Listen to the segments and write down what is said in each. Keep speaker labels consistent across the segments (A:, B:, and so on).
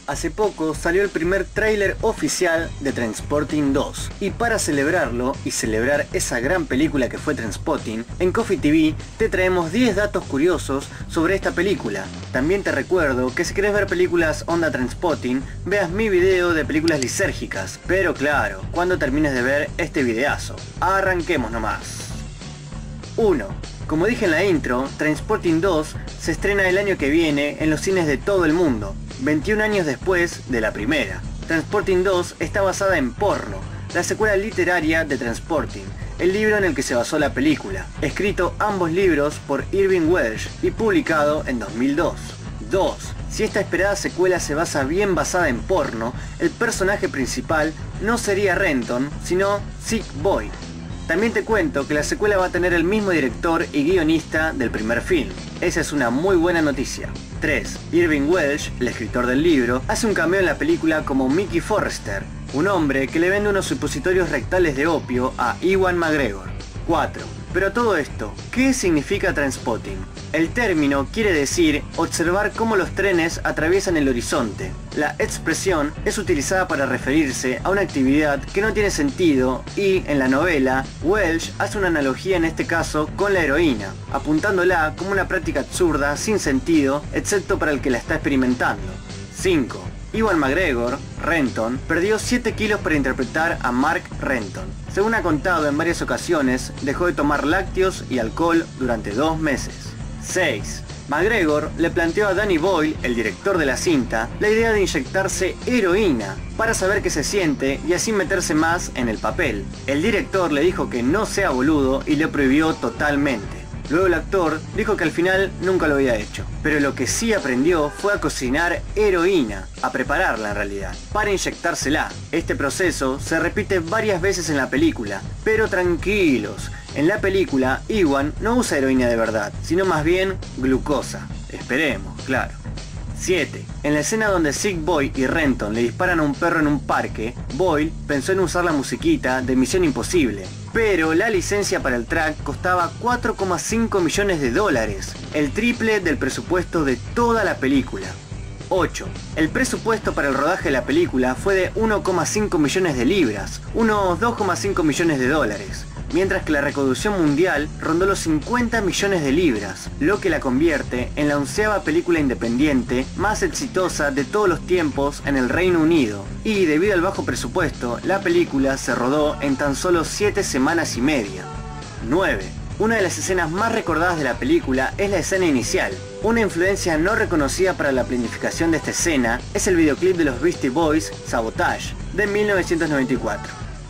A: Hace poco salió el primer tráiler oficial de Trainspotting 2 y para celebrarlo y celebrar esa gran película que fue Trainspotting, en Coffee TV te traemos 10 datos curiosos sobre esta película. También te recuerdo que si querés ver películas onda Trainspotting, veas mi video de películas lisérgicas, pero claro, cuando termines de ver este videazo. Arranquemos nomás. 1. Como dije en la intro, Trainspotting 2 se estrena el año que viene en los cines de todo el mundo, 21 años después de la primera. Trainspotting 2 está basada en Porno, la secuela literaria de Trainspotting, el libro en el que se basó la película, escrito ambos libros por Irving Welsh y publicado en 2002. 2. Si esta esperada secuela se basa bien basada en Porno, el personaje principal no sería Renton, sino Sick Boy. También te cuento que la secuela va a tener el mismo director y guionista del primer film. Esa es una muy buena noticia. 3. Irving Welsh, el escritor del libro, hace un cameo en la película como Mickey Forrester, un hombre que le vende unos supositorios rectales de opio a Ewan McGregor. 4. Pero todo esto, ¿qué significa Trainspotting? El término quiere decir observar cómo los trenes atraviesan el horizonte. La expresión es utilizada para referirse a una actividad que no tiene sentido y, en la novela, Welsh hace una analogía en este caso con la heroína, apuntándola como una práctica absurda, sin sentido, excepto para el que la está experimentando. 5. Ewan McGregor, Renton, perdió 7 kilos para interpretar a Mark Renton. Según ha contado en varias ocasiones, dejó de tomar lácteos y alcohol durante 2 meses. 6. McGregor le planteó a Danny Boyle, el director de la cinta, la idea de inyectarse heroína para saber qué se siente y así meterse más en el papel. El director le dijo que no sea boludo y le prohibió totalmente. Luego el actor dijo que al final nunca lo había hecho, pero lo que sí aprendió fue a cocinar heroína, a prepararla en realidad, para inyectársela. Este proceso se repite varias veces en la película, pero tranquilos, en la película Ewan no usa heroína de verdad, sino más bien glucosa. Esperemos, claro. 7. En la escena donde Sick Boy y Renton le disparan a un perro en un parque, Boyle pensó en usar la musiquita de Misión Imposible, pero la licencia para el track costaba 4,5 millones de dólares, el triple del presupuesto de toda la película. 8. El presupuesto para el rodaje de la película fue de 1,5 millones de libras, unos 2,5 millones de dólares, mientras que la recaudación mundial rondó los 50 millones de libras, lo que la convierte en la 11ª película independiente más exitosa de todos los tiempos en el Reino Unido, y debido al bajo presupuesto, la película se rodó en tan solo 7 semanas y media. 9. Una de las escenas más recordadas de la película es la escena inicial. Una influencia no reconocida para la planificación de esta escena es el videoclip de los Beastie Boys, Sabotage, de 1994.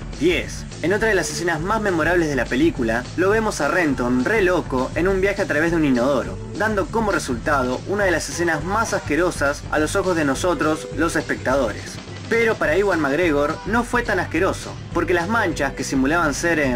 A: 10. En otra de las escenas más memorables de la película, lo vemos a Renton re loco en un viaje a través de un inodoro, dando como resultado una de las escenas más asquerosas a los ojos de nosotros, los espectadores. Pero para Ewan McGregor no fue tan asqueroso, porque las manchas que simulaban ser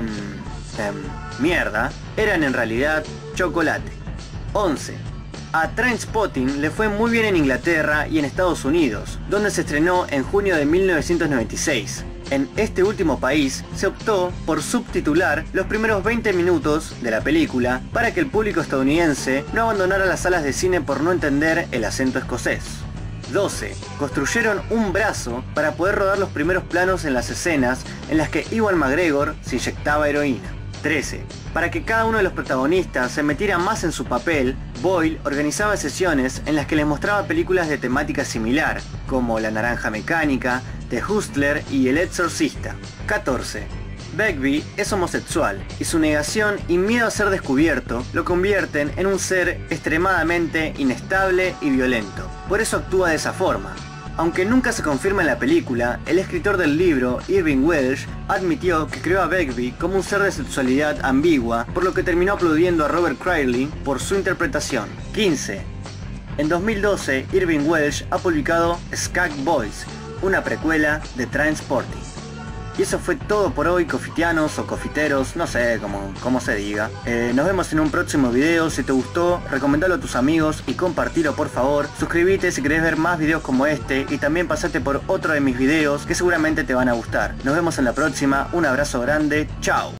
A: mierda, eran en realidad chocolate. 11. A Trainspotting le fue muy bien en Inglaterra y en Estados Unidos, donde se estrenó en junio de 1996. En este último país se optó por subtitular los primeros 20 minutos de la película para que el público estadounidense no abandonara las salas de cine por no entender el acento escocés. 12. Construyeron un brazo para poder rodar los primeros planos en las escenas en las que Ewan McGregor se inyectaba heroína. 13. Para que cada uno de los protagonistas se metiera más en su papel, Boyle organizaba sesiones en las que les mostraba películas de temática similar, como La Naranja Mecánica, The Hustler y El Exorcista. 14. Begbie es homosexual y su negación y miedo a ser descubierto lo convierten en un ser extremadamente inestable y violento. Por eso actúa de esa forma. Aunque nunca se confirma en la película, el escritor del libro, Irving Welsh, admitió que creó a Begbie como un ser de sexualidad ambigua, por lo que terminó aplaudiendo a Robert Cradley por su interpretación. 15. En 2012, Irving Welsh ha publicado Skag Boys, una precuela de Trainspotting. Y eso fue todo por hoy, cofitianos o cofiteros, no sé cómo se diga. Nos vemos en un próximo video. Si te gustó, recomendalo a tus amigos y compartilo por favor. Suscríbete si querés ver más videos como este y también pasate por otro de mis videos que seguramente te van a gustar. Nos vemos en la próxima, un abrazo grande, chao.